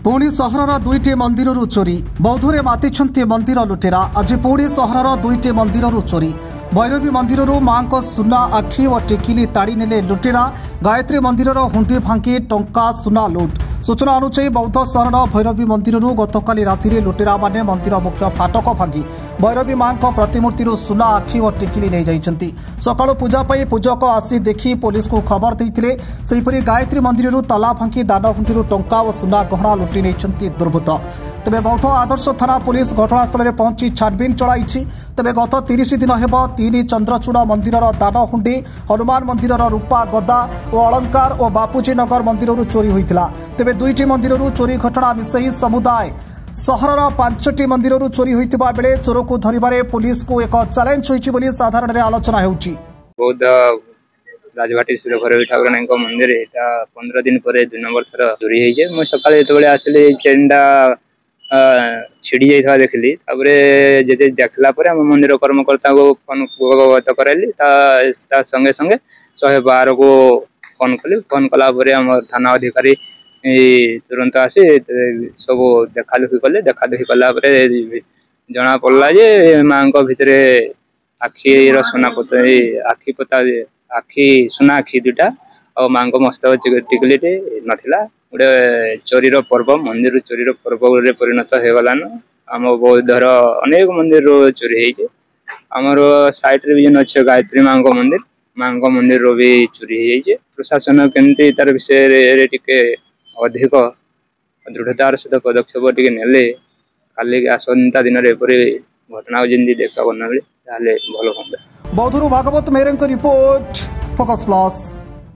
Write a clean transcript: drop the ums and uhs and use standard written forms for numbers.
पुणी सहरर दुईटी मंदिर चोरी बौद्धरे मातिछन्ति मंदिर लुटेरा आज पुणी सहरर दुईटी मंदिर चोरी भैरवी मंदिर मां को सुना आखि और टेकिली ताड़ी नेले लुटेरा गायत्री मंदिर हुंडी भांगी टंका सुना लुट सूचना अनुसार बौद्ध सहर भैरवी मंदिर गतकाली राति लुटेरा माने मंदिर मुख्य फाटक भांगी भैरवी मां को प्रतिमूर्ति सुना आखि और टेकिली नहीं जाइछन्ति सकाळु पूजा पाई पूजक आसी देखि पुलिस को खबर देइथिले सेहिपरि गायत्री मंदिर ताला भांगी दान हुंडी टंका और सुना गहना लुटि नेइछन्ति दुर्बृत्त तेबे बौद्ध आदर्श थाना पुलिस घटनास्थल में पहुंची छानबीन चलाई तेबे गत 30 दिन हेब 3 चंद्रचूड़ा मंदिर दान हुंडी हनुमान मंदिर रूपा गदा और अलंकार और बापूजी नगर मंदिर चोरी होता तेबे दुईटी मंदिर चोरी घटना मिसई समुदाय सहरर 5टी मंदिर चोरी होता बेले चोर को धरवे पुलिस को एक चैलेंज होती साधारण आलोचना होउची। बौद्ध राजभाटी श्री भैरवी ठाकुराणी मंदिर 15 दिन पर 2 नंबर थर चोरी होइजे। मु सकाळे जेतबेले आसले चेंडा छिड़ी जाइथा देखली तापरे जेते देखला पर हम मंदिर कर्मकर्ता को फोन अवगत कराइली ता संगे संगे 112 को फोन कली फोन कला पर हम थाना अधिकारी तुरंत आसी सब देखा देखी कले देखा देखी कला पर जना पड़ला जे मां को भितरे आखि सुना पता आखि पता आखि सुना आखि दुटा और मां को मस्तक टिकली नथिला गोटे चोरीर पर्व मंदिर चोरीर पर्व परिणत हो गलान आम बौद्धर अनेक मंदिर चोरी होइए आमर साइट रे भी अच्छे गायत्री मां मंदिर भी चोरी होइए। प्रशासन केमती तार विषय टिके अधिक दृढ़तार सहित पदक्षेप टिके नेले खाली आसंता दिन घटना जमी देखा न मिले भल हम। बौद्धरू Bhagabat Mehar report focus plus.